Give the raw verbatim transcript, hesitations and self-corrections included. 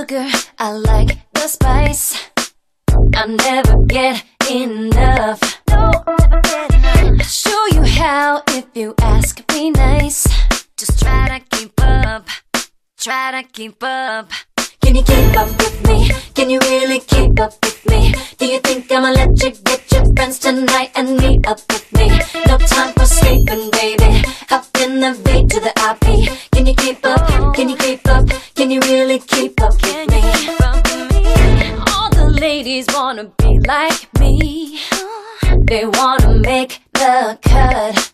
sugar, I like the spice. I never get enough. No, never get enough. I'll show you how if you ask me nice. Just try to keep up, try to keep up. Can you keep up with me? Can you really keep up with me? Do you think I'ma let you get your friends tonight and meet up with me? No time for sleeping, baby. Up in the V to the I P. Can you keep up? Can you keep up? Can you really keep up with me? All the ladies wanna be like me. They wanna make the cut.